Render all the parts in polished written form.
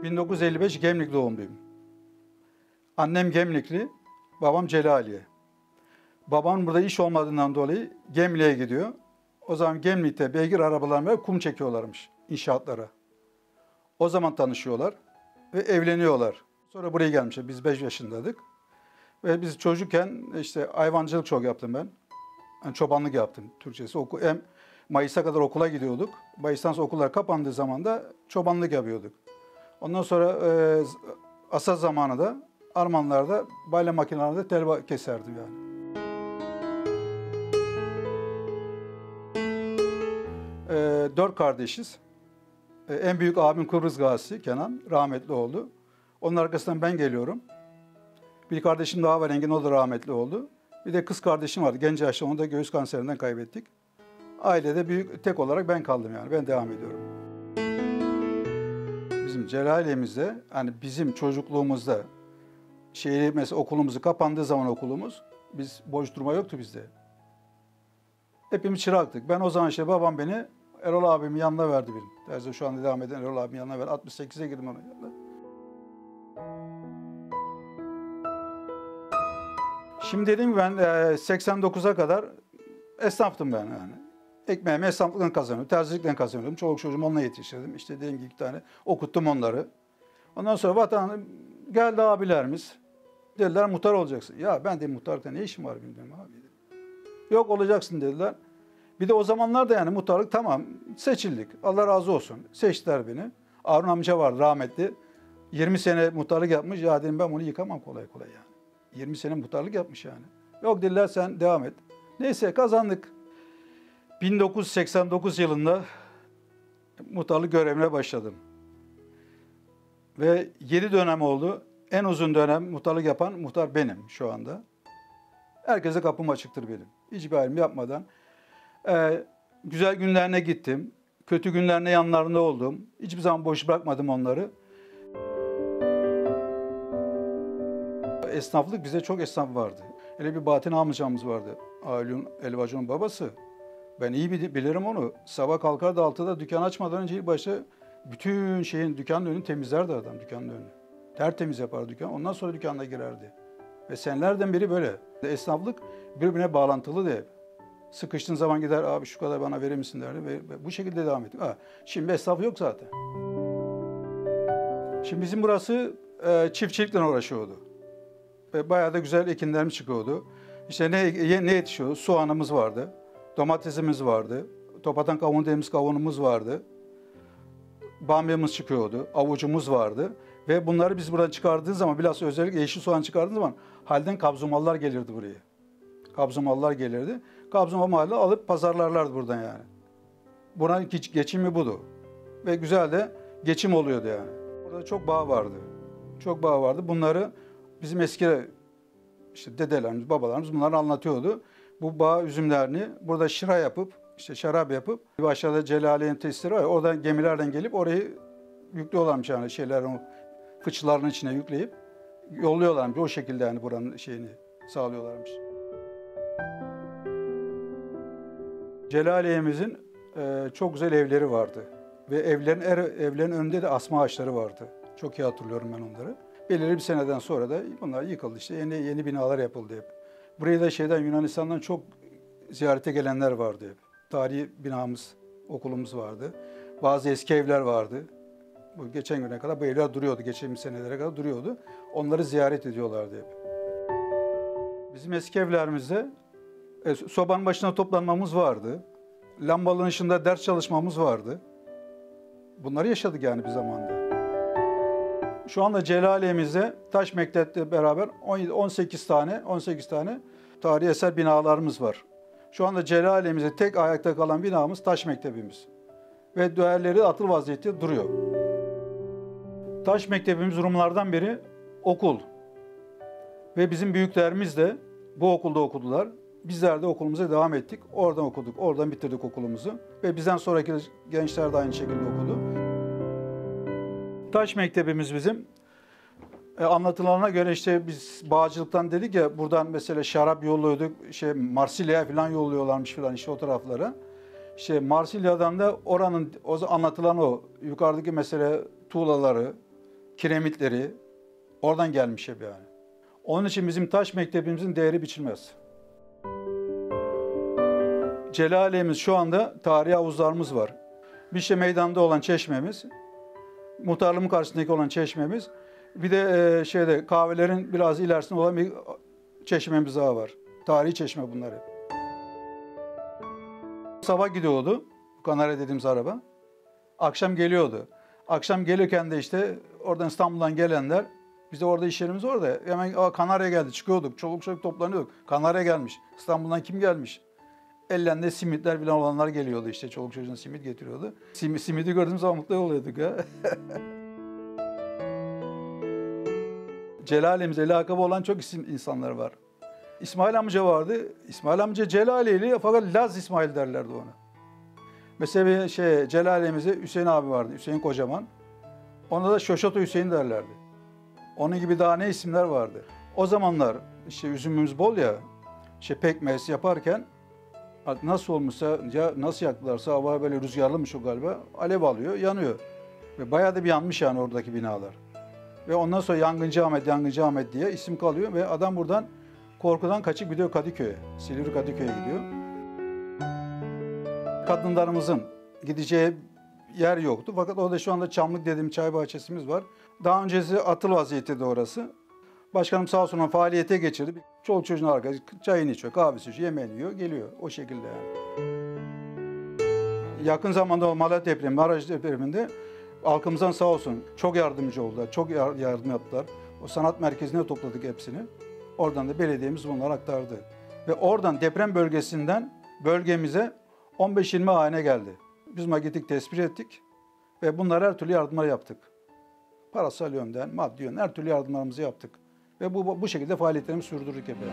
1955 Gemlik doğumluyum. Annem Gemlikli, babam Celaliye. Babam burada iş olmadığından dolayı Gemlik'e gidiyor. O zaman Gemlik'te beygir arabalarına kum çekiyorlarmış inşaatlara. O zaman tanışıyorlar ve evleniyorlar. Sonra buraya gelmişler. Biz 5 yaşındaydık. Ve biz çocukken işte hayvancılık çok yaptım ben. Yani çobanlık yaptım Türkçesi. Hem Mayıs'a kadar okula gidiyorduk. Mayıs'tan sonra okullar kapandığı zaman da çobanlık yapıyorduk. Ondan sonra asal zamanı da Armanlar'da bayla makinelerinde tel keserdim yani. Dört kardeşiz. En büyük abim Kıbrıs Gazisi Kenan, rahmetli oldu. Onun arkasından ben geliyorum. Bir kardeşim daha var Engin, o da rahmetli oldu. Bir de kız kardeşim vardı genç yaşta, onu da göğüs kanserinden kaybettik. Ailede büyük tek olarak ben kaldım yani, ben devam ediyorum. Bizim Celaliye'mizde, hani bizim çocukluğumuzda, mesela okulumuzu kapandığı zaman okulumuz, biz boş durma yoktu bizde. Hepimiz çıraktık. Ben o zaman babam beni Erol abimin yanına verdi benim. Terzi şu anda devam eden Erol abimin yanına verdi. 68'e girdim onun yanına. Şimdi dediğim gibi ben 89'a kadar esnaftım ben yani. Ekmeğimi esnaflıktan kazanıyordum, terzilikten kazanıyordum. Çoluk çocuğumu onunla yetiştirdim. İşte dediğim gibi 2 tane okuttum onları. Ondan sonra geldi abilerimiz. Dediler muhtar olacaksın. Ya ben de muhtarlıkta ne işim var bilmiyorum abi. Yok olacaksın dediler. Bir de o zamanlar da yani muhtarlık tamam seçildik. Allah razı olsun. Seçtiler beni. Harun amca vardı rahmetli. 20 sene muhtarlık yapmış. Ya dedim ben bunu yıkamam kolay kolay yani. 20 sene muhtarlık yapmış yani. Yok dediler sen devam et. Neyse kazandık. 1989 yılında muhtarlık görevine başladım. Ve 7 dönem oldu. En uzun dönem muhtarlık yapan muhtar benim şu anda. Herkese kapım açıktır benim. Hiçbir ayrım yapmadan. Güzel günlerine gittim. Kötü günlerine yanlarında oldum. Hiçbir zaman boş bırakmadım onları. Esnaflık, bize çok esnaf vardı. Hele bir Bahattin amcamız vardı. Aylun Elvacı'nın babası. Ben iyi bilirim onu. Sabah kalkardı 6'da dükkan açmadan önce ilk başta bütün dükkanın önünü temizlerdi adam, dükkanın önünü. Tertemiz yapardı dükkan. Ondan sonra dükkanına girerdi. Ve senelerden beri böyle. Esnaflık birbirine bağlantılı da hep. Sıkıştığın zaman gider abi şu kadar bana verir misin derdi ve bu şekilde devam ettik. Şimdi esnaf yok zaten. Şimdi bizim burası çiftçilikle uğraşıyordu. Ve bayağı da güzel ekinlerimiz çıkıyordu. İşte ne yetişiyordu? Soğanımız vardı, domatesimiz vardı, topatan kavun dediğimiz kavunumuz vardı, bamyamız çıkıyordu, avucumuz vardı. Ve bunları biz buradan çıkardığımız zaman, bilhassa özellikle yeşil soğan çıkardığımız zaman halden kabzumallar gelirdi buraya. Kabzumallar gelirdi. Kabzumalları alıp pazarlarlardı buradan yani. Buranın geçimi budu. Ve güzel de geçim oluyordu yani. Burada çok bağ vardı. Çok bağ vardı. Bunları bizim eski dedelerimiz, babalarımız bunları anlatıyordu. Bu bağ üzümlerini burada şıra yapıp, şarap yapıp, aşağıda Celaliye'nin tesisleri var ya, oradan gemilerden gelip orayı yüklüyorlarmış yani o fıçıların içine yükleyip yolluyorlarmış. O şekilde yani buranın sağlıyorlarmış. Celaliye'mizin çok güzel evleri vardı. Ve evlerin önünde de asma ağaçları vardı. Çok iyi hatırlıyorum ben onları. Belirli bir seneden sonra da bunlar yıkıldı. Yeni binalar yapıldı hep. Buraya da Yunanistan'dan çok ziyarete gelenler vardı hep. Tarihi binamız, okulumuz vardı. Bazı eski evler vardı. Bu geçen güne kadar bu evler duruyordu. Geçen senelere kadar duruyordu. Onları ziyaret ediyorlardı hep. Bizim eski evlerimizde sobanın başına toplanmamız vardı. Lambalığın ışığında ders çalışmamız vardı. Bunları yaşadık yani bir zamanda. Şu anda Celaliye'mizde Taş Mektep'le beraber 18 tane tarihi eser binalarımız var. Şu anda Celaliye'mizde tek ayakta kalan binamız Taş Mektebimiz. Ve değerleri atıl vaziyette duruyor. Taş Mektebimiz Rumlardan beri okul. Ve bizim büyüklerimiz de bu okulda okudular. Bizler de okulumuza devam ettik. Oradan okuduk, oradan bitirdik okulumuzu. Ve bizden sonraki gençler de aynı şekilde okudu. Taş Mektebimiz bizim. Anlatılana göre biz bağcılıktan dedik ya, buradan mesela şarap yolluyorduk, Marsilya'ya falan yolluyorlarmış falan o taraflara. Marsilya'dan da oranın anlatılan yukarıdaki mesela tuğlaları, kiremitleri oradan gelmiş hep yani. Onun için bizim taş mektebimizin değeri biçilmez. Celaliye'miz şu anda tarihi havuzlarımız var. Bişe Meydanı'nda olan çeşmemiz, muhtarlığın karşısındaki olan çeşmemiz, bir de kahvelerin biraz ilerisinde olan bir çeşmemiz daha var. Tarihi çeşme bunlar hep. Sabah gidiyordu, Kanarya dediğimiz araba. Akşam geliyordu. Akşam gelirken de işte oradan İstanbul'dan gelenler, biz de orada iş yerimiz orada. Hemen Kanarya geldi, çıkıyorduk. Çoluk çocuk toplanıyorduk. Kanarya gelmiş. İstanbul'dan kim gelmiş? Ellerinde simitler falan olanlar geliyordu işte. Çoluk çocuğun simit getiriyordu. Simidi gördüğümüz zaman mutlu oluyorduk ya. Celaliye'mize lakabı olan çok insanlar var. İsmail amca vardı. İsmail amca Celaliyeli fakat Laz İsmail derlerdi ona. Mesela Celaliye'mize Hüseyin abi vardı. Hüseyin Kocaman. Ona da Şoşoto Hüseyin derlerdi. Onun gibi daha ne isimler vardı. O zamanlar işte üzümümüz bol ya. Pekmez yaparken nasıl olmuşsa ya nasıl yaktılarsa hava böyle rüzgarlımış o galiba. Alev alıyor, yanıyor. Ve bayağı da bir yanmış yani oradaki binalar. Ve ondan sonra Yangıncı Ahmet diye isim kalıyor ve adam buradan korkudan kaçıp gidiyor Kadıköy'e. Silivri Kadıköy'e gidiyor. Kadınlarımızın gideceği yer yoktu. Fakat orada şu anda Çamlık dediğim çay bahçesimiz var. Daha öncesi atıl vaziyette orası. Başkanım sağ olsun faaliyete geçirdi. Çoluk çocuğun arkadaşı çayını içiyor, kahvesi içiyor, yemeğini yiyor, geliyor. O şekilde yani. Yakın zamanda o Malatya depremi, Maraş depreminde halkımızdan sağ olsun çok yardımcı oldular. Çok yardım yaptılar. O sanat merkezine topladık hepsini. Oradan da belediyemiz bunları aktardı. Ve oradan deprem bölgesinden bölgemize 15-20 hane geldi. Biz gittik, tespit ettik ve bunlara her türlü yardımlar yaptık. Parasal yönden, maddi yönden her türlü yardımlarımızı yaptık. Ve bu şekilde faaliyetlerimizi sürdürdük hep.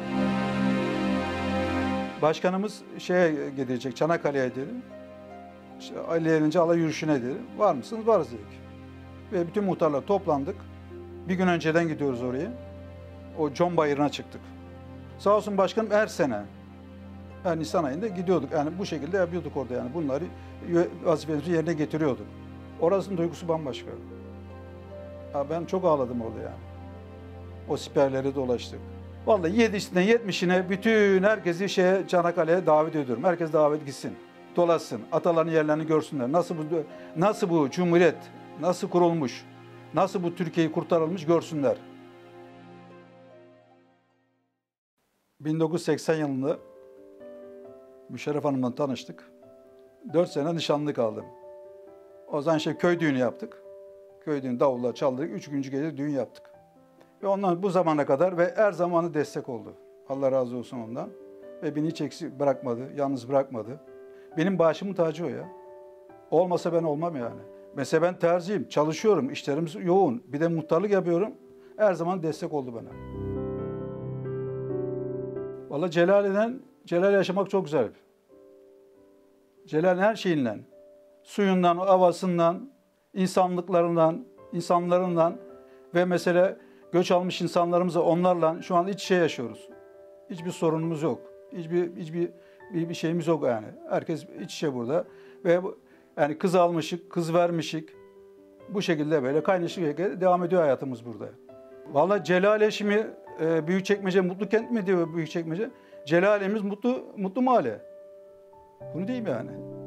Başkanımız gidecek, Çanakkale'ye dedi. İşte Ali gelince alay yürüyüşüne dedi. Var mısınız? Varız dedik. Ve bütün muhtarlar toplandık. Bir gün önceden gidiyoruz oraya. O Con Bayırı'na çıktık. Sağ olsun başkanım her sene, her Nisan ayında gidiyorduk. Yani bu şekilde yapıyorduk orada yani. Bunları vazifemizi yerine getiriyorduk. Orasının duygusu bambaşka. Ya ben çok ağladım orada yani. O siperleri dolaştık. Vallahi 7'sinden 70'ine bütün herkesi Çanakkale'ye davet ediyorum. Herkes davet gitsin. Dolaşsın. Ataların yerlerini görsünler. Nasıl bu Cumhuriyet, nasıl kurulmuş, nasıl bu Türkiye'yi kurtarılmış görsünler. 1980 yılında Müşerref Hanım'la tanıştık. 4 sene nişanlı kaldım. O zaman köy düğünü yaptık. Köy düğünü davulla çaldık. 3. gece düğün yaptık. Ve ondan bu zamana kadar ve her zamanı destek oldu. Allah razı olsun ondan. Ve beni hiç eksik bırakmadı, yalnız bırakmadı. Benim başımın tacı o ya. Olmasa ben olmam yani. Mesela ben terziyim, çalışıyorum, işlerimiz yoğun. Bir de muhtarlık yapıyorum. Her zaman destek oldu bana. Vallahi Celal yaşamak çok güzel. Celal'in her şeyinden, suyundan, havasından, insanlarından ve mesela göç almış insanlarımızla onlarla şu an iç içe yaşıyoruz. Hiçbir sorunumuz yok. Hiçbir şeyimiz yok yani. Herkes iç içe burada ve yani kız almışık, kız vermişik. Bu şekilde böyle kaynaşık devam ediyor hayatımız burada. Vallahi Celal şimdi Büyükçekmece mutlu kent mi diyor Büyükçekmece? Celal'imiz mutlu mahalle. Bunu diyeyim yani.